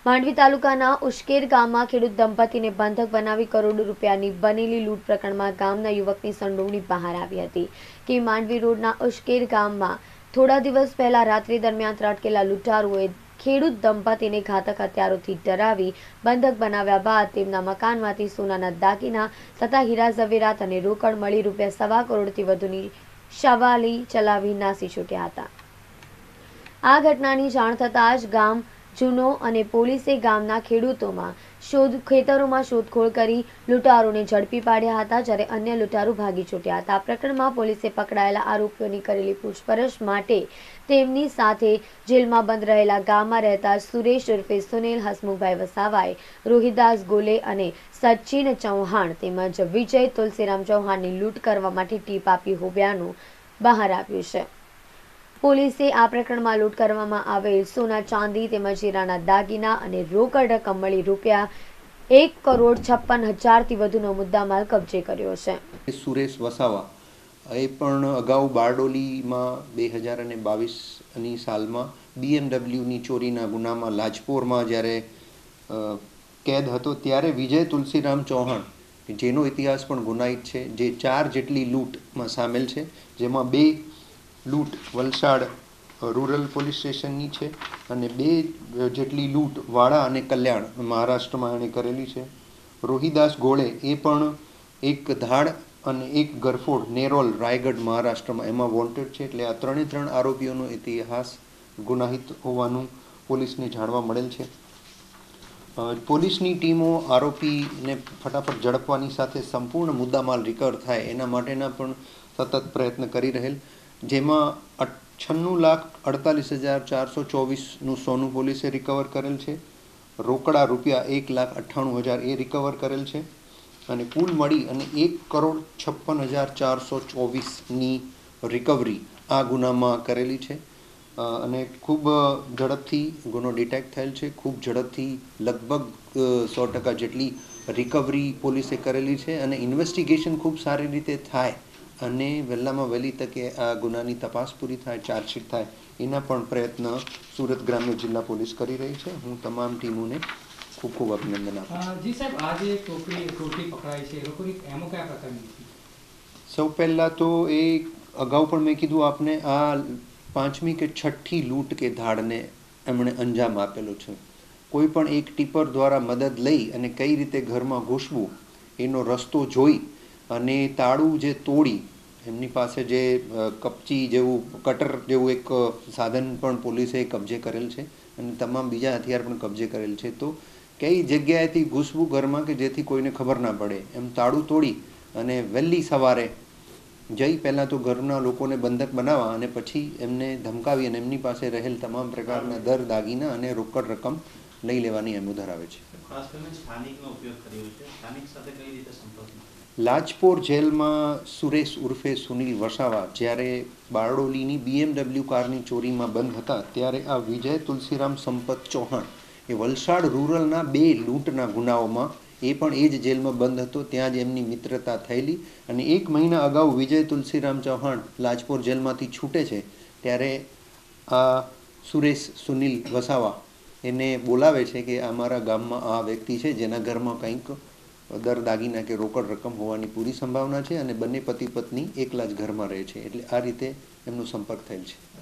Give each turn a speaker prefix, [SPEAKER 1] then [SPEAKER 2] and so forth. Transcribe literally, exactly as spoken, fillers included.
[SPEAKER 1] માંડવી તાલુકાના ઉશ્કેર ગામમાં ખેડૂત દંપતીને બંધક બનાવી કરોડો રૂપિયાની બનેલી લૂંટ પ્રકરણમાં ગામના યુવકની સંડોવણી બહાર આવી હતી કે માંડવી રોડના ઉશ્કેર ગામમાં થોડા દિવસ પહેલા રાત્રિ દરમિયાન ત્રાટકેલા લૂંટારુઓએ ખેડૂત દંપતીને ઘાતક હથિયારોથી ડરાવી બંધક બનાવ્યા બાદ તેમના મકાનમાંથી સોનાના દાગીના તથા હીરા ઝવેરાત અને રોકડ મળી રૂપિયા સવા કરોડથી વધુની શવાલી ચલાવી નાસી છૂટ્યા હતા। આ ઘટનાની જાણ થતાં જ ગામ જૂનો અને પોલીસે ગામના ખેડૂતોમાં શોધ ખેતરોમાં શોધખોળ કરી લૂંટારોને ઝડપી પાડ્યા હતા, જ્યારે અન્ય લૂંટારો ભાગી છૂટ્યા હતા। આ પ્રકરણમાં પોલીસે પકડાયેલા આરોપીઓની કરેલી પૂછપરછ માટે તેમની સાથે જેલમાં બંધ રહેલા ગામમાં રહેતા સુરેશ ઉર્ફે સુનિલ હસમુખભાઈ વસાવાએ રોહિદાસ ગોલે અને સચિન ચૌહાણ તેમજ વિજય તુલસીરામ ચૌહાણની લૂંટ કરવા માટે ટીપ આપી હોવાનું બહાર આવ્યું છે। પોલીસે આ પ્રકરણમાં લૂંટ કરવામાં આવેલ સોના ચાંદી તેમજ હીરાના દાગીના અને રોકડ રકમ મળી રૂપિયા એક કરોડ છપ્પન હજારથી વધુનો મુદ્દામાલ કબજે કર્યો છે।
[SPEAKER 2] સુરેશ વસાવા એ પણ અગાઉ બારડોલીમાં બે હજાર અને બાવીસની સાલમાં બીએમડબલ્યુની ચોરીના ગુનામાં લાજપોરમાં જ્યારે કેદ હતો ત્યારે વિજય તુલસીરામ ચૌહાણ જેનો ઇતિહાસ પણ ગુનાહિત છે, જે ચાર જેટલી લૂંટમાં સામેલ છે, જેમાં બે લૂંટ વલસાડ રૂરલ પોલીસ સ્ટેશનની છે અને બે જેટલી લૂંટ વાડા અને કલ્યાણ મહારાષ્ટ્રમાં એણે કરેલી છે। રોહિદાસ ગોળે એ પણ એક ધાડ અને એક ગરફોડ નેરોલ રાયગઢ મહારાષ્ટ્રમાં એમાં વોન્ટેડ છે, એટલે આ ત્રણે ત્રણ આરોપીઓનો ઇતિહાસ ગુનાહિત હોવાનું પોલીસને જાણવા મળેલ છે। પોલીસની ટીમો આરોપીને ફટાફટ ઝડપવાની સાથે સંપૂર્ણ મુદ્દામાલ રિકવર થાય એના માટેના પણ સતત પ્રયત્ન કરી રહેલ, જેમાં છન્નું લાખ અડતાલીસ હજાર ચારસો ચોવીસનું સોનું પોલીસે રિકવર કરેલ છે, રોકડા રૂપિયા એક લાખ અઠ્ઠાણું હજાર એ રિકવર કરેલ છે અને કુલ મળી અને એક કરોડ છપ્પન હજાર ચારસો ચોવીસની રિકવરી આ ગુનામાં કરેલી છે અને ખૂબ ઝડપથી ગુનો ડિટેક્ટ થયેલ છે। ખૂબ ઝડપથી લગભગ સો ટકા જેટલી રિકવરી પોલીસે કરેલી છે અને ઇન્વેસ્ટિગેશન ખૂબ સારી રીતે થાય અને વહેલામાં વહેલી તકે આ ગુનાની તપાસ પૂરી થાય, ચાર્જશીટ થાય એના પણ પ્રયત્ન સુરત ગ્રામ્ય જિલ્લા પોલીસ કરી રહી છે। હું તમામ ટીમોને ખૂબ ખૂબ અભિનંદન આપું છું।
[SPEAKER 3] જી સાહેબ, આ જે ટોકરી ટોકરી પકડાઈ છે એ લોકોની એમાં કયા પ્રકારની હતી?
[SPEAKER 2] સૌ પહેલાં તો એ અગાઉ પણ મેં કીધું આપને, આ પાંચમી કે છઠ્ઠી લૂંટ કે ધાડને એમણે અંજામ આપેલો છે। કોઈ પણ એક ટીપર દ્વારા મદદ લઈ અને કઈ રીતે ઘરમાં ઘૂસવું એનો રસ્તો જોઈ અને તાળું જે તોડી એમની પાસે જે કપચી જેવું કટર જેવું એક સાધન પણ પોલીસે કબજે કરેલ છે અને તમામ બીજા હથિયાર પણ કબજે કરેલ છે। તો કઈ જગ્યાએથી ઘૂસવું ઘરમાં કે જેથી કોઈને ખબર ના પડે એમ તાળું તોડી અને વહેલી સવારે જઈ પહેલાં તો ઘરના લોકોને બંધક બનાવવા અને પછી એમને ધમકાવી અને એમની પાસે રહેલ તમામ પ્રકારના દર દાગીના અને રોકડ રકમ લઈ લેવાની એમો ધરાવે છે।
[SPEAKER 4] ખાસ કરીને સ્થાનિકનો ઉપયોગ કર્યો છે, સ્થાનિક સાથે કઈ રીતે સંપર્ક?
[SPEAKER 2] લાજપોર જેલમાં સુરેશ ઉર્ફે સુનિલ વસાવા જ્યારે બારડોલીની બીએમડબલ્યુ કારની ચોરીમાં બંધ હતા ત્યારે આ વિજય તુલસીરામ સંપત ચૌહાણ એ વલસાડ રૂરલના બે લૂંટના ગુનાઓમાં એ પણ એ જ જેલમાં બંધ હતો, ત્યાં જ એમની મિત્રતા થયેલી અને એક મહિના અગાઉ વિજય તુલસીરામ ચૌહાણ લાજપોર જેલમાંથી છૂટે છે ત્યારે આ સુરેશ સુનિલ વસાવા એને બોલાવે છે કે અમારા ગામમાં આ વ્યક્તિ છે જેના ઘરમાં કંઈક દર દાગીના કે રોકડ રકમ હોવાની પૂરી સંભાવના છે અને બંને પતિ પત્ની એકલા જ ઘરમાં રહે છે, એટલે આ રીતે એમનો સંપર્ક થયેલ છે।